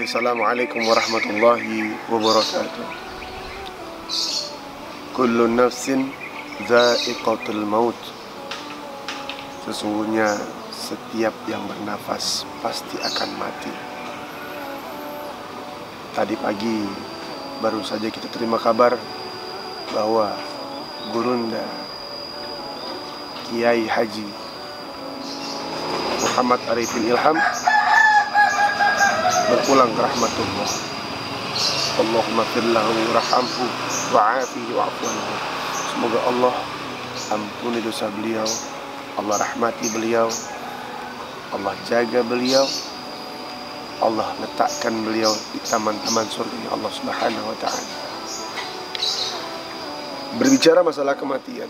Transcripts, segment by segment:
Assalamualaikum warahmatullahi wabarakatuh. Kullu nafsin dha'iqatul maut. Sesungguhnya setiap yang bernafas pasti akan mati. Tadi pagi baru saja kita terima kabar bahwa Gurunda Kiai Haji Muhammad Arifin Ilham berpulang ke rahmatullah. Allahumma firlahu warhamhu wa'afihi wa'fu anhu. Semoga Allah ampuni dosa beliau, Allah rahmati beliau, Allah jaga beliau, Allah letakkan beliau di taman-taman surga Allah Subhanahu wa ta'ala. Berbicara masalah kematian,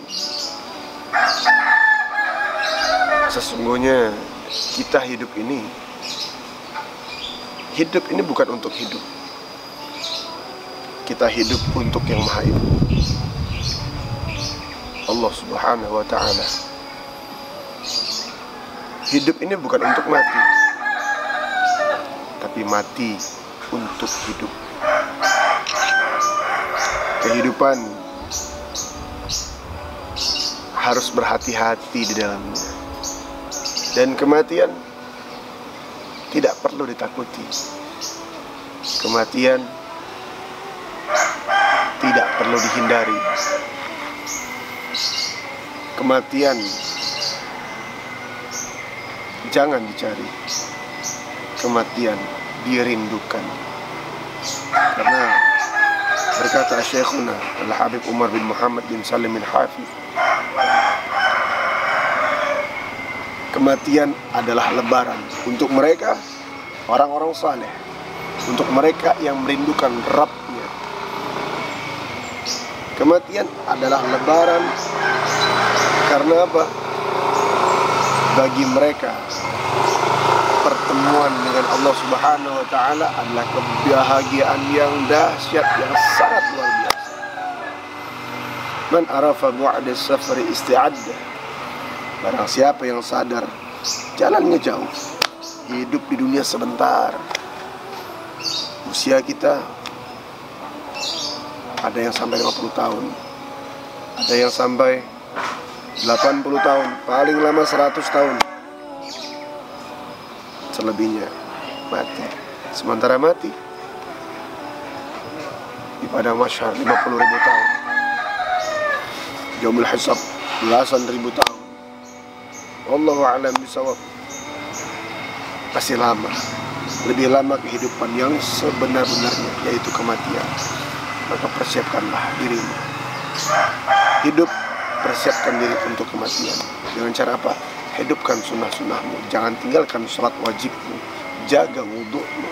sesungguhnya kita hidup ini bukan untuk hidup. Kita hidup untuk yang maha hidup, Allah Subhanahu wa ta'ala. Hidup ini bukan untuk mati, tapi mati untuk hidup. Kehidupan harus berhati-hati di dalamnya, dan kematian tidak perlu ditakuti. Kematian tidak perlu dihindari. Kematian jangan dicari. Kematian dirindukan. Karena berkata Syekhuna Al-Habib Umar bin Muhammad bin Salim Al-Hafidh, kematian adalah lebaran untuk mereka orang-orang saleh, untuk mereka yang merindukan Rabbnya. Kematian adalah lebaran karena apa? Bagi mereka pertemuan dengan Allah Subhanahu wa ta'ala adalah kebahagiaan yang dahsyat, yang sangat luar biasa. Man arafa bu'da safari isti'adda. Barang siapa yang sadar jalannya jauh, hidup di dunia sebentar. Usia kita ada yang sampai 50 tahun, ada yang sampai 80 tahun, paling lama 100 tahun. Selebihnya mati. Sementara mati di padang mahsyar 50.000 tahun, yaumul hisab belasan ribu tahun. Wallahu a'lam bishawab. Masih lama, lebih lama kehidupan yang sebenar-benarnya, yaitu kematian. Maka persiapkanlah dirimu. Hidup, persiapkan diri untuk kematian. Dengan cara apa? Hidupkan sunnah-sunnahmu. Jangan tinggalkan sholat wajibmu. Jaga wudu'mu.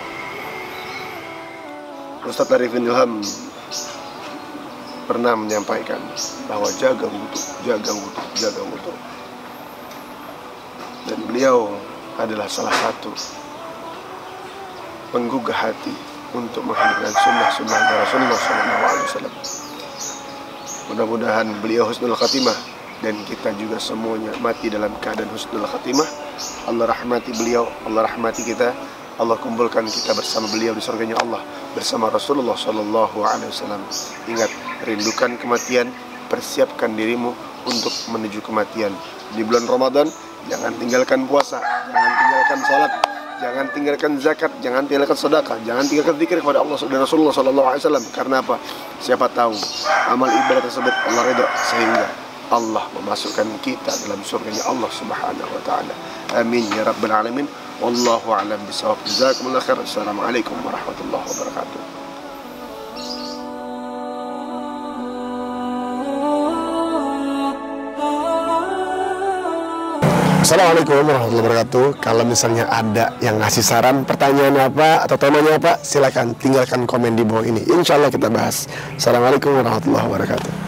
Ustaz Arifin Ilham pernah menyampaikan bahwa jaga wudu, jaga wudu, jaga wudu. Dan beliau adalah salah satu penggugah hati untuk menghadirkan sunnah-sunnah Rasulullah SAW. Mudah-mudahan beliau husnul khatimah, dan kita juga semuanya mati dalam keadaan husnul khatimah. Allah rahmati beliau, Allah rahmati kita, Allah kumpulkan kita bersama beliau di surganya Allah, bersama Rasulullah SAW. Ingat, rindukan kematian, persiapkan dirimu untuk menuju kematian. Di bulan Ramadan, jangan tinggalkan puasa, jangan tinggalkan salat, jangan tinggalkan zakat, jangan tinggalkan sedekah, jangan tinggalkan zikir kepada Allah dan Rasulullah SAW. Karena apa? Siapa tahu amal ibadah tersebut Allah ridha, sehingga Allah memasukkan kita dalam surganya Allah Subhanahu wa ta'ala. Amin ya rabbal alamin. Wallahu a'lam bishawab. Jazakumullah khair. Assalamualaikum warahmatullahi wabarakatuh. Assalamualaikum warahmatullahi wabarakatuh. Kalau misalnya ada yang ngasih saran, pertanyaan apa atau temanya apa, silakan tinggalkan komen di bawah ini. Insya Allah kita bahas. Assalamualaikum warahmatullahi wabarakatuh.